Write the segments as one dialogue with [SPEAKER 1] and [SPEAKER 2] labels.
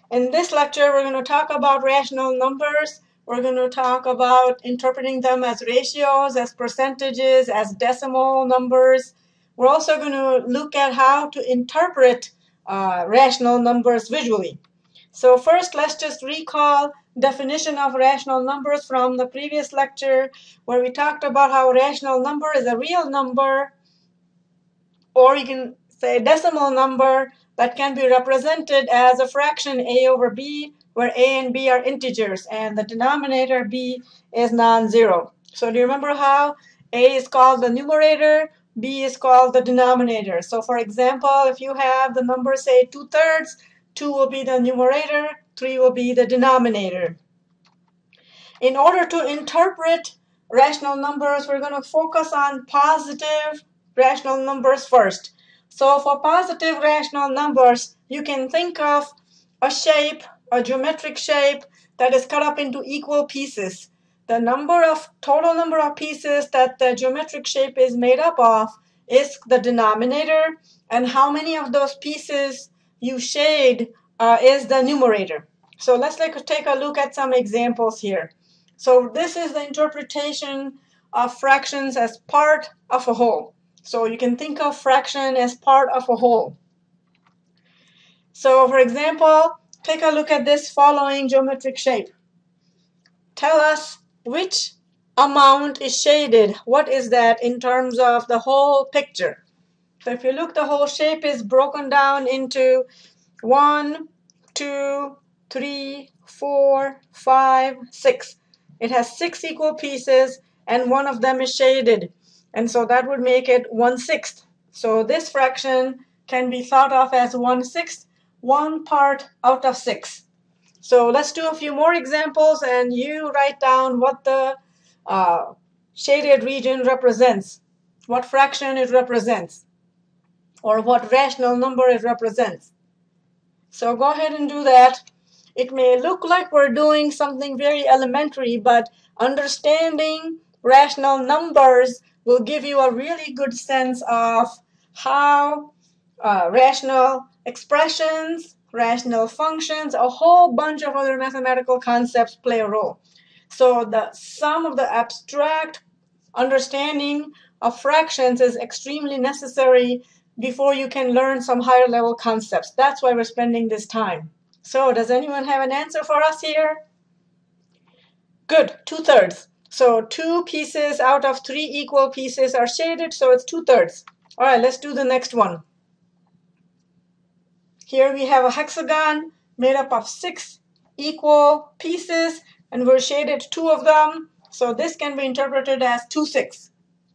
[SPEAKER 1] In this lecture, we're going to talk about rational numbers. We're going to talk about interpreting them as ratios, as percentages, as decimal numbers. We're also going to look at how to interpret rational numbers visually. So first, let's just recall definition of rational numbers from the previous lecture, where we talked about how a rational number is a real number, or you can say decimal number that can be represented as a fraction a over b, where a and b are integers and the denominator b is non-zero. So do you remember how a is called the numerator, b is called the denominator? So for example, if you have the number say 2/3, 2 will be the numerator, 3 will be the denominator. In order to interpret rational numbers, we're going to focus on positive rational numbers first. So for positive rational numbers, you can think of a shape, a geometric shape that is cut up into equal pieces. The total number of pieces that the geometric shape is made up of is the denominator, and how many of those pieces you shade is the numerator. So let's take a look at some examples here. So this is the interpretation of fractions as part of a whole. So you can think of fraction as part of a whole. So for example, take a look at this following geometric shape. Tell us which amount is shaded. What is that in terms of the whole picture? So if you look, the whole shape is broken down into 1, 2, 3, 4, 5, 6. It has 6 equal pieces and one of them is shaded. And so that would make it 1/6. So this fraction can be thought of as 1/6, 1 part out of 6. So let's do a few more examples and you write down what the shaded region represents, what fraction it represents, or what rational number it represents. So go ahead and do that. It may look like we're doing something very elementary, but understanding rational numbers will give you a really good sense of how rational expressions, rational functions, a whole bunch of other mathematical concepts play a role. So some of the abstract understanding of fractions is extremely necessary before you can learn some higher level concepts. That's why we're spending this time. So does anyone have an answer for us here? Good, 2/3. So 2 pieces out of 3 equal pieces are shaded, so it's 2/3. All right, let's do the next one. Here we have a hexagon made up of 6 equal pieces, and we're shaded 2 of them. So this can be interpreted as 2/6.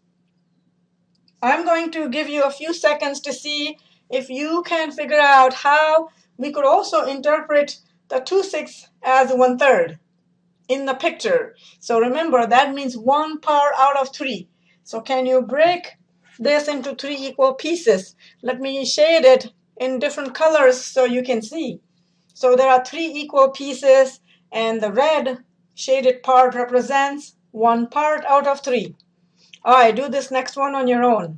[SPEAKER 1] I'm going to give you a few seconds to see if you can figure out how we could also interpret the 2/6 as 1/3 in the picture. So remember, that means 1 part out of 3. So can you break this into 3 equal pieces? Let me shade it in different colors so you can see. So there are 3 equal pieces, and the red shaded part represents 1 part out of 3. All right, do this next one on your own.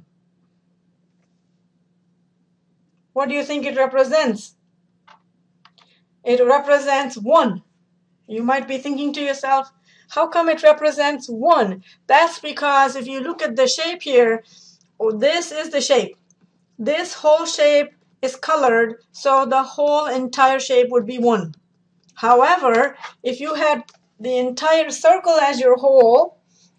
[SPEAKER 1] What do you think it represents? It represents 1. You might be thinking to yourself, how come it represents 1? That's because if you look at the shape here, this is the shape. This whole shape is colored, so the whole entire shape would be 1. However, if you had the entire circle as your whole,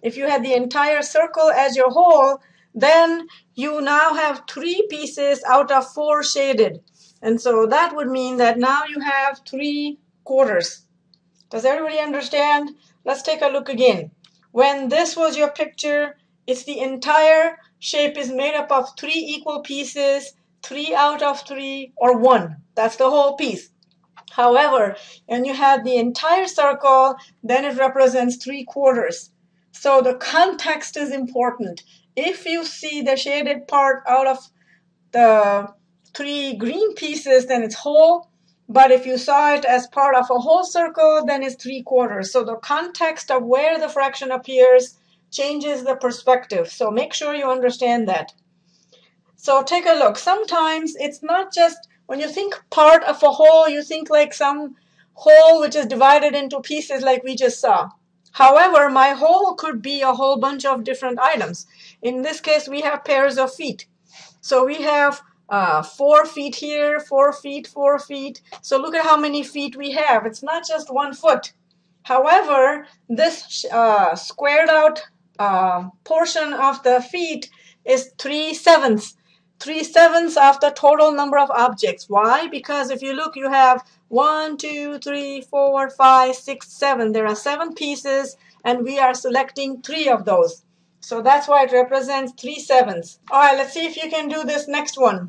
[SPEAKER 1] then you now have 3 pieces out of 4 shaded. And so that would mean that now you have 3/4. Does everybody understand? Let's take a look again. When this was your picture, it's the entire shape is made up of 3 equal pieces, 3 out of 3, or 1. That's the whole piece. However, when you have the entire circle, then it represents 3/4. So the context is important. If you see the shaded part out of the 3 green pieces, then it's whole. But if you saw it as part of a whole circle, then it's 3/4. So the context of where the fraction appears changes the perspective. So make sure you understand that. So take a look. Sometimes it's not just When you think part of a whole, you think like some whole which is divided into pieces like we just saw. However, my whole could be a whole bunch of different items. In this case, we have pairs of feet. So we have 4 feet here, 4 feet, 4 feet. So look at how many feet we have. It's not just 1 foot. However, this squared out portion of the feet is 3/7. 3/7 of the total number of objects. Why? Because if you look, you have 1, 2, 3, 4, 5, 6, 7. There are 7 pieces, and we are selecting 3 of those. So that's why it represents 3/7. All right, let's see if you can do this next one.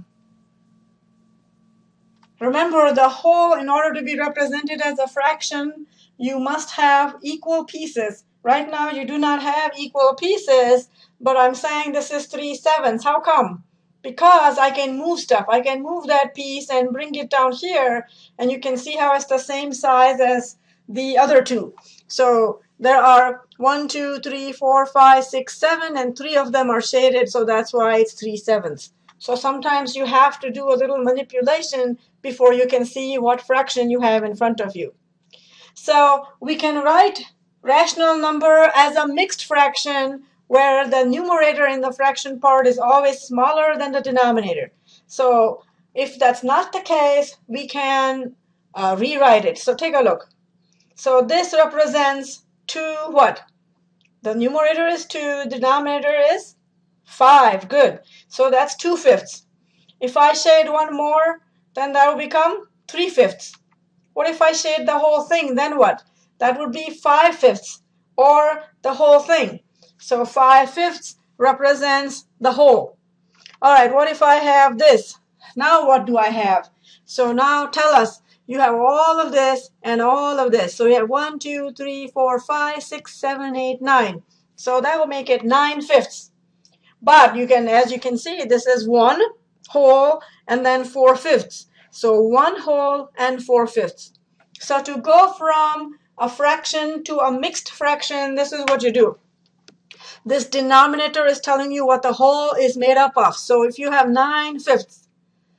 [SPEAKER 1] Remember, the whole, in order to be represented as a fraction, you must have equal pieces. Right now, you do not have equal pieces, but I'm saying this is 3/7. How come? Because I can move stuff. I can move that piece and bring it down here, and you can see how it's the same size as the other two. So there are 1, 2, 3, 4, 5, 6, 7, and 3 of them are shaded, so that's why it's 3/7. So sometimes you have to do a little manipulation before you can see what fraction you have in front of you. So we can write rational number as a mixed fraction where the numerator in the fraction part is always smaller than the denominator. So if that's not the case, we can rewrite it. So take a look. So this represents 2 what? The numerator is 2, denominator is 5. Good. So that's 2/5. If I shade one more, then that will become 3/5. What if I shade the whole thing? Then what? That would be 5/5, or the whole thing. So 5/5 represents the whole. All right, what if I have this? Now what do I have? So now tell us, you have all of this and all of this. So we have 1, 2, 3, 4, 5, 6, 7, 8, 9. So that will make it 9/5. But you can, as you can see, this is 1 whole and then 4/5. So 1 whole and 4/5. So to go from a fraction to a mixed fraction, this is what you do. This denominator is telling you what the whole is made up of. So if you have 9/5,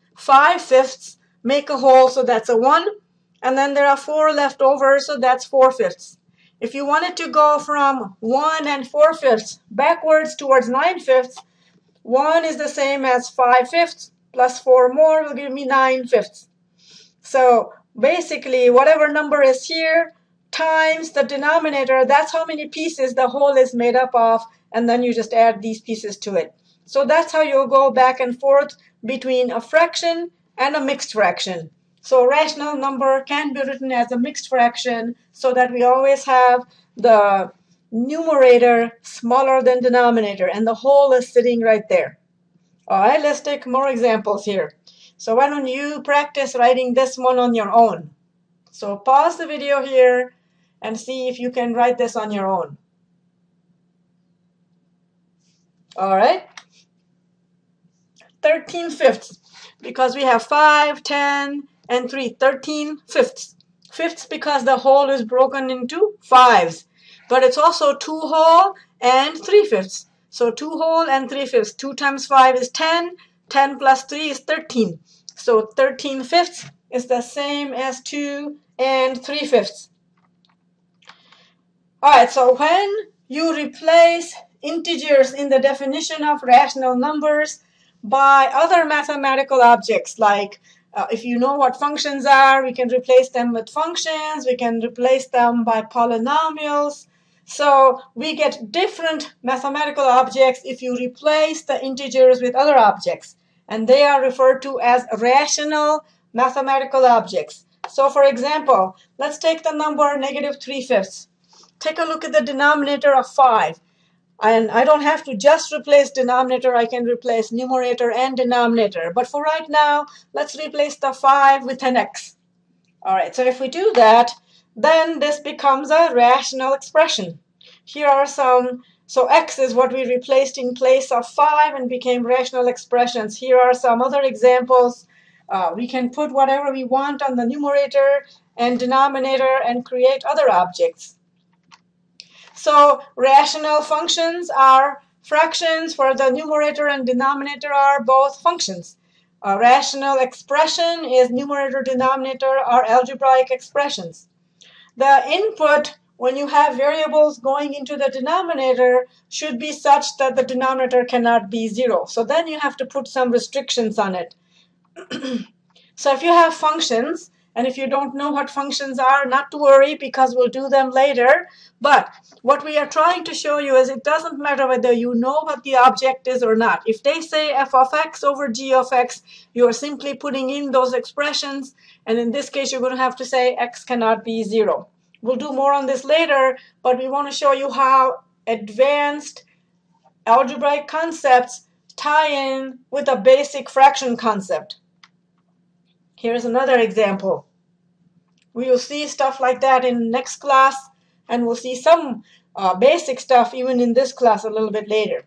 [SPEAKER 1] 5/5 make a whole, so that's a 1. And then there are 4 left over, so that's 4/5. If you wanted to go from 1 and 4/5 backwards towards 9/5, 1 is the same as 5/5 plus 4 more will give me 9/5. So basically, whatever number is here times the denominator, that's how many pieces the whole is made up of, and then you just add these pieces to it. So that's how you'll go back and forth between a fraction and a mixed fraction. So rational number can be written as a mixed fraction so that we always have the numerator smaller than denominator, and the whole is sitting right there. All right, let's take more examples here. So why don't you practice writing this one on your own? So pause the video here and see if you can write this on your own. All right. 13/5, because we have 5, 10, and 3. 13/5. Fifths because the whole is broken into 5s. But it's also 2 whole and 3/5. So 2 whole and 3/5. 2 times 5 is 10. 10 plus 3 is 13. So 13/5 is the same as 2 and 3/5. All right, so when you replace integers in the definition of rational numbers by other mathematical objects, like if you know what functions are, we can replace them with functions, we can replace them by polynomials. So we get different mathematical objects if you replace the integers with other objects, and they are referred to as rational mathematical objects. So for example, let's take the number -3/5. Take a look at the denominator of 5. And I don't have to just replace denominator, I can replace numerator and denominator. But for right now, let's replace the 5 with an x. All right, so if we do that, then this becomes a rational expression. Here are some, so x is what we replaced in place of 5 and became rational expressions. Here are some other examples. We can put whatever we want on the numerator and denominator and create other objects. So rational functions are fractions where the numerator and denominator are both functions. A rational expression is numerator, denominator, or algebraic expressions. The input, when you have variables going into the denominator, should be such that the denominator cannot be 0. So then you have to put some restrictions on it. So if you have functions, and if you don't know what functions are, not to worry, because we'll do them later. But what we are trying to show you is it doesn't matter whether you know what the object is or not. If they say f of x over g of x, you are simply putting in those expressions. And in this case, you're going to have to say x cannot be 0. We'll do more on this later, but we want to show you how advanced algebraic concepts tie in with a basic fraction concept. Here's another example. We will see stuff like that in next class, and we'll see some basic stuff even in this class a little bit later.